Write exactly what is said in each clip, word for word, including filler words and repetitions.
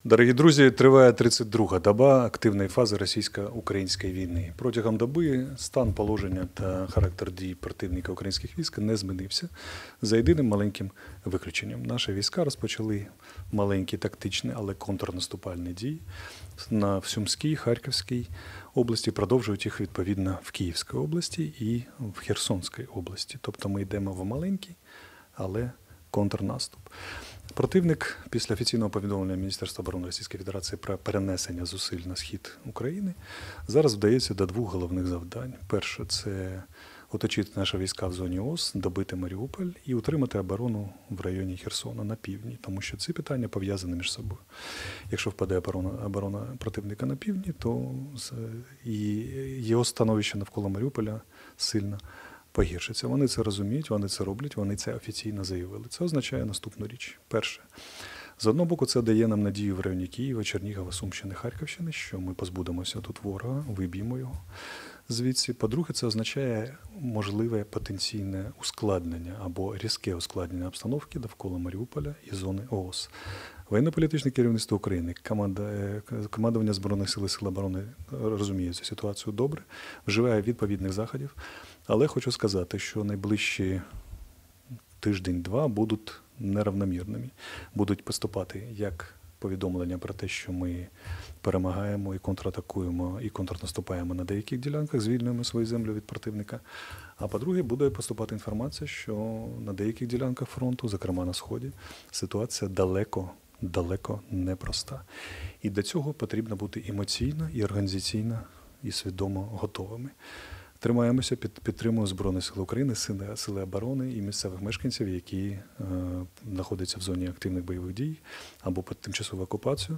Дорогі друзі, триває тридцять друга доба активної фази російсько-української війни. Протягом доби стан положення та характер дій противника українських військ не змінився, за єдиним маленьким виключенням. Наші війська розпочали маленькі тактичні, але контрнаступальні дії на в Сумській, Харківській області, продовжують їх відповідно в Київській області і в Херсонській області. Тобто ми йдемо в маленький, але контрнаступ. Противник після офіційного повідомлення Міністерства оборони Російської Федерації про перенесення зусиль на схід України зараз вдається до двох головних завдань. Перше – це оточити наші війська в зоні ООС, добити Маріуполь і утримати оборону в районі Херсона на півдні, тому що ці питання пов'язані між собою. Якщо впаде оборона, оборона противника на півдні, то і його становище навколо Маріуполя сильно погіршиться. Вони це розуміють, вони це роблять, вони це офіційно заявили. Це означає наступну річ. Перше. З одного боку, це дає нам надію в районі Києва, Чернігова, Сумщини, Харківщини, що ми позбудемося тут ворога, виб'ємо його звідси. По-друге, це означає можливе потенційне ускладнення або різке ускладнення обстановки довкола Маріуполя і зони ООС. Воєнно-політичне керівництво України, команда, командування Збройних сил і Сил оборони розуміє цю ситуацію добре, вживає відповідних заходів. Але хочу сказати, що найближчі тиждень-два будуть неравномірними. Будуть поступати як повідомлення про те, що ми перемагаємо і контратакуємо, і контрнаступаємо на деяких ділянках, звільнюємо свою землю від противника. А по-друге, буде поступати інформація, що на деяких ділянках фронту, зокрема на Сході, ситуація далеко, далеко непроста. І до цього потрібно бути емоційно і організаційно і свідомо готовими. Тримаємося, підтримуємо Збройні Сили України, Сили оборони і місцевих мешканців, які е, знаходяться в зоні активних бойових дій або під тимчасову окупацію,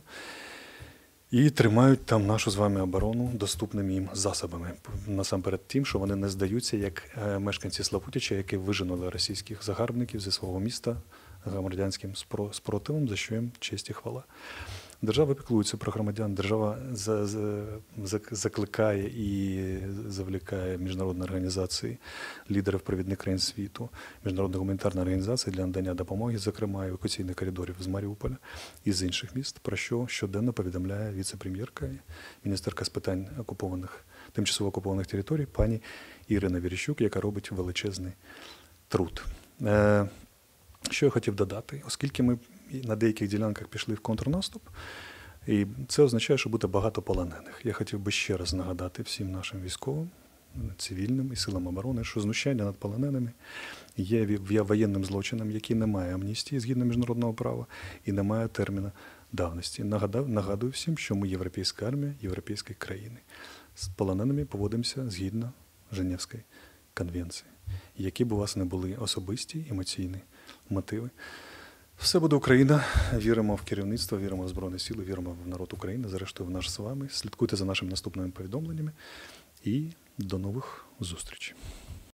і тримають там нашу з вами оборону доступними їм засобами. Насамперед тим, що вони не здаються, як мешканці Славутича, які виженули російських загарбників зі свого міста громадянським спротивом, за що їм честь і хвала. Держава піклується про громадян, держава закликає і завлікає міжнародні організації, лідерів провідних країн світу, міжнародні гуманітарні організації для надання допомоги, зокрема евакуаційних коридорів з Маріуполя і з інших міст, про що щоденно повідомляє віце-прем'єрка, міністерка з питань окупованих, тимчасово окупованих територій, пані Ірина Верещук, яка робить величезний труд. Що я хотів додати? Оскільки ми на деяких ділянках пішли в контрнаступ, і це означає, що буде багато полонених. Я хотів би ще раз нагадати всім нашим військовим, цивільним і силам оборони, що знущання над полоненими є воєнним злочином, який не має амністії згідно міжнародного права і не має терміну давності. Нагадав, нагадую всім, що ми європейська армія, європейської країни. З полоненими поводимося згідно Женевської конвенції. Які б у вас не були особисті, емоційні мотиви. Все буде Україна. Віримо в керівництво, віримо в Збройні Сили, віримо в народ України, зрештою в наш з вами. Слідкуйте за нашими наступними повідомленнями і до нових зустрічей.